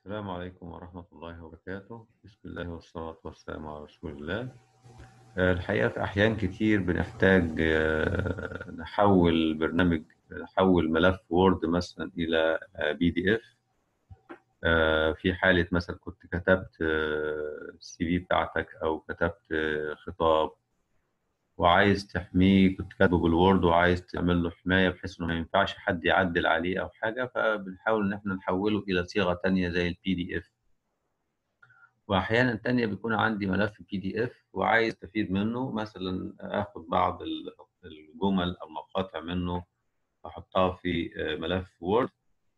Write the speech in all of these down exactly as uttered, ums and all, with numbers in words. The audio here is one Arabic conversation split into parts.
السلام عليكم ورحمة الله وبركاته. بسم الله والصلاة والسلام على رسول الله. آه، الحقيقة في أحيان كتير بنحتاج آه، نحول برنامج، نحول ملف وورد مثلا إلى بي دي إف. في حالة مثلا كنت كتبت السي في بتاعتك أو كتبت آه، خطاب وعايز تحميه، كنت كاتبه بالوورد وعايز تعمل له حماية بحيث إنه ما ينفعش حد يعدل عليه أو حاجة، فبنحاول إن إحنا نحوله إلى صيغة تانية زي البي دي إف. واحيانا تانية بيكون عندي ملف بي دي اف وعايز استفيد منه، مثلا اخد بعض الجمل او مقاطع منه احطها في ملف وورد،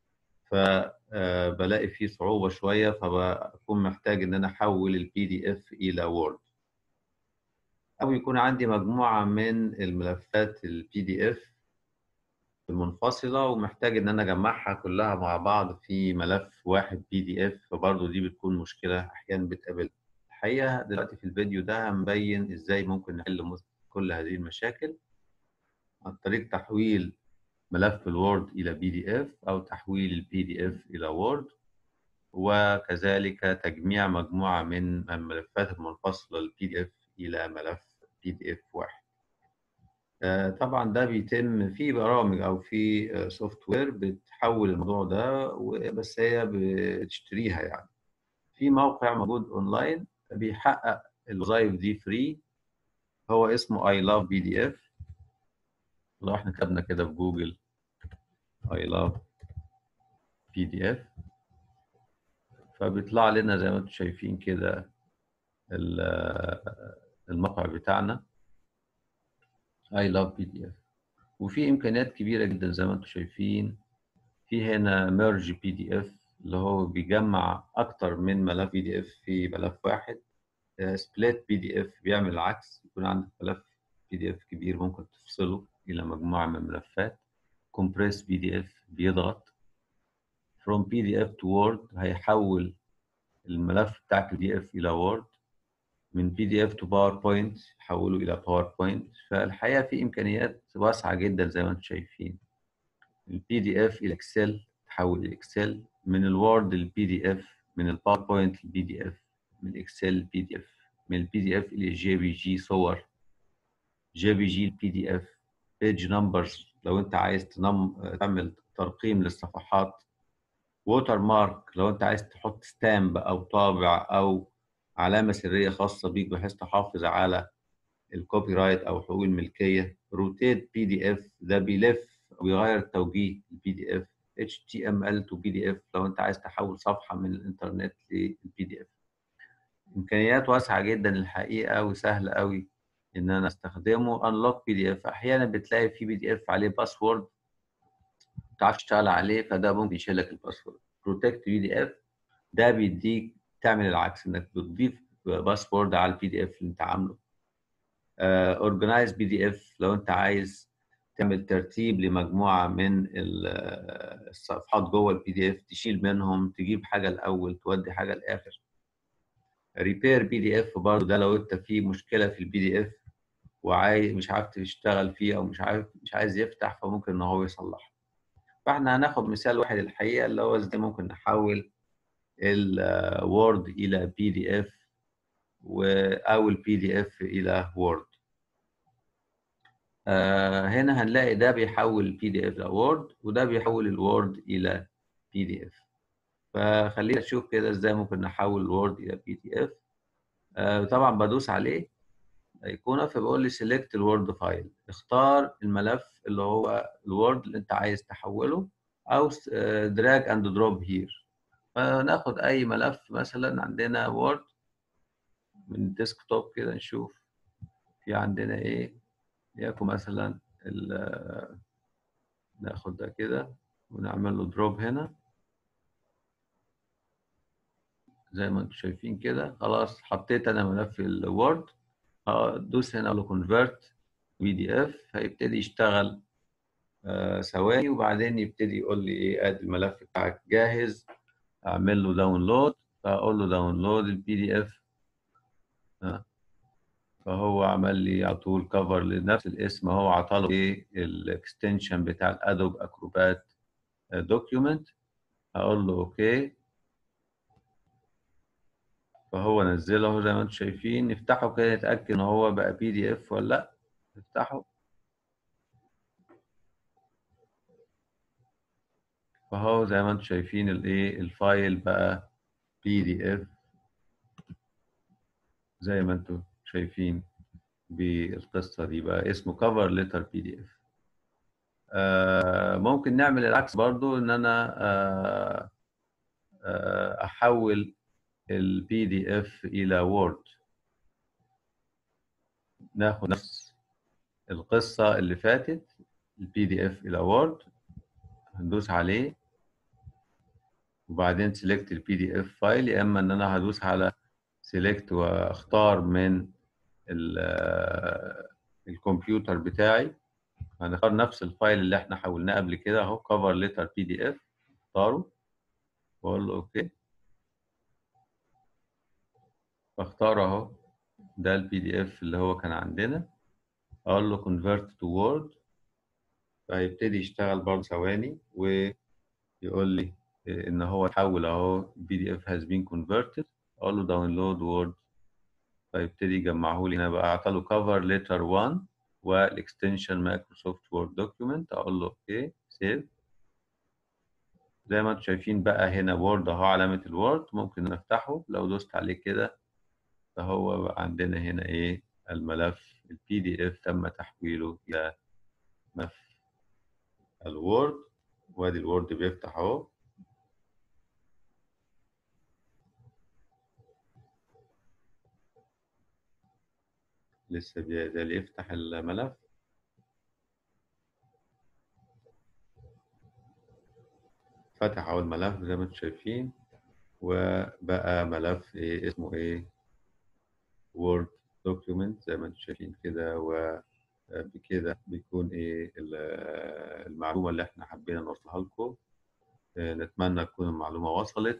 فبلاقي فيه صعوبة شوية، فبكون محتاج ان انا احول البي دي اف الى وورد، او يكون عندي مجموعة من الملفات البي دي اف منفصلة ومحتاج ان انا اجمعها كلها مع بعض في ملف واحد بي دي اف، فبرضه دي بتكون مشكلة احيانا بتقابل. الحقيقة دلوقتي في الفيديو ده هنبين ازاي ممكن نحل كل هذه المشاكل عن طريق تحويل ملف الوورد الى بي دي اف او تحويل البي دي اف الى وورد، وكذلك تجميع مجموعة من الملفات المنفصلة للبي دي اف الى ملف بي دي اف واحد. آه، طبعا ده بيتم في برامج او في سوفت وير بتحول الموضوع ده، بس هي بتشتريها. يعني في موقع موجود اونلاين بيحقق الوظائف دي فري، هو اسمه I love بي دي إف. لو احنا كتبنا كده في جوجل I love بي دي إف فبيطلع لنا زي ما انتم شايفين كده الموقع بتاعنا I love بي دي إف، وفي امكانيات كبيره جدا زي ما انتم شايفين. في هنا merge بي دي إف اللي هو بيجمع اكتر من ملف بي دي إف في ملف واحد. سبليت بي دي إف بيعمل العكس، يكون عندك ملف بي دي إف كبير ممكن تفصله الى مجموعه من الملفات. compress بي دي إف بيضغط from بي دي إف to word، هيحول الملف بتاعك البي دي إف الى وورد، من بي دي إف to باوربوينت يحوله الى باوربوينت. فالحقيقه في امكانيات واسعه جدا زي ما انتم شايفين. البي دي إف الى اكسل تحول الى اكسل، من الوورد للبي دي إف، من الباوربوينت للبي دي إف، من الاكسل بي دي إف، من البي دي إف الى جي بي جي صور، جي بي جي البي دي إف، بيج نمبرز لو انت عايز تنم... تعمل ترقيم للصفحات، ووتر مارك لو انت عايز تحط ستامب او طابع او علامه سريه خاصه بيك بحيث تحافظ على الكوبي رايت او حقوق الملكيه. روتيت بي دي اف ده بيلف ويغير توجيه البي دي اف. اتش تي ام ال تو بي دي اف لو انت عايز تحول صفحه من الانترنت للبي دي اف. امكانيات واسعه جدا الحقيقه وسهل قوي ان انا استخدمه. انلوك بي دي اف احيانا بتلاقي في بي دي اف عليه باسورد ما تعرفش تشتغل عليه، فده ممكن يشيل لك الباسورد. بروتكت بي دي اف ده بيديك تعمل العكس، انك بتضيف باسورد على البي دي اف اللي انت عامله. اورجنايز بي دي اف لو انت عايز تعمل ترتيب لمجموعه من الصفحات جوه البي دي اف، تشيل منهم، تجيب حاجه الاول تودي حاجه الاخر. ريبير بي دي اف برضه ده لو انت في مشكله في البي دي اف وعايز مش عارف تشتغل فيه او مش عارف مش عايز يفتح، فممكن ان هو يصلحه. فاحنا هناخد مثال واحد الحقيقه اللي هو ازاي ممكن نحول الوورد الى بي دي اف او البي دي اف الى وورد. آه هنا هنلاقي ده بيحول البي دي اف الى وورد وده بيحول الوورد الى بي دي اف. فخلينا نشوف كده ازاي ممكن نحول الوورد الى بي دي اف. آه طبعا بدوس عليه ايقونه فبيقول لي سيلكت الوورد فايل، اختار الملف اللي هو الوورد اللي انت عايز تحوله، او دراج اند دروب هير. فناخد اي ملف مثلا عندنا وورد من الديسكتوب كده، نشوف في عندنا ايه. يكون مثلا ناخد ده كده ونعمل له دروب هنا زي ما انتم شايفين كده. خلاص حطيت انا ملف الوورد، ادوس هنا له كونفرت بي دي اف، هيبتدي يشتغل آه ثواني وبعدين يبتدي يقول لي ايه، ادي الملف بتاعك جاهز، اعمل له داونلود. فاقول له داونلود البي دي اف، فهو عمل لي على طول كفر لنفس الاسم، هو عطاله ايه الاكستنشن بتاع الادوب اكروبات دوكيومنت. هقول له اوكي. فهو نزله اهو زي ما انتم شايفين. نفتحه كده نتأكد ان هو بقى بي دي اف ولا لا. نفتحه، فهو زي ما انتم شايفين الايه الفايل بقى بي دي اف زي ما انتم شايفين بالقصة دي، بقى اسمه كفر ليتر بي دي اف. ممكن نعمل العكس برضو، ان انا آه آه احول البي دي اف الى وورد. ناخد نفس القصة اللي فاتت، البي دي اف الى وورد، هندوس عليه وبعدين سيلكت البي دي اف فايل، يا اما ان انا هدوس على سيلكت واختار من الكمبيوتر بتاعي. هنختار نفس الفايل اللي احنا حولناه قبل كده اهو، كفر ليتر بي دي اف، اختاره واقول له اوكي. فاختار اهو، ده البي دي اف اللي هو كان عندنا. اقول له convert to word، فهيبتدي يشتغل برضه ثواني ويقول لي ان هو اتحول اهو، بي دي اف has been converted. اقول له download word، فيبتدي يجمعه لي هنا بقى. اعطى cover letter واحد والاكستنشن مايكروسوفت وورد دوكيومنت. اقول له اوكي سيف. زي ما انتم شايفين بقى هنا وورد اهو، علامة الوورد. ممكن نفتحه لو دوست عليه كده، فهو بقى عندنا هنا ايه الملف البي دي اف تم تحويله الى ملف الوورد. وادي الوورد بيفتح اهو. لسه بيزال يفتح الملف. فتح اهو الملف زي ما انتم شايفين، وبقى ملف ايه اسمه ايه وورد دوكيومنت زي ما انتم شايفين كده. وبكده بيكون ايه المعلومة اللي احنا حبينا نوصلها لكم. نتمنى تكون المعلومة وصلت،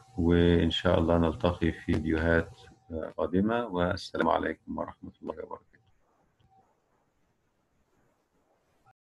وإن شاء الله نلتقي في فيديوهات قادمة، والسلام عليكم ورحمة الله وبركاته.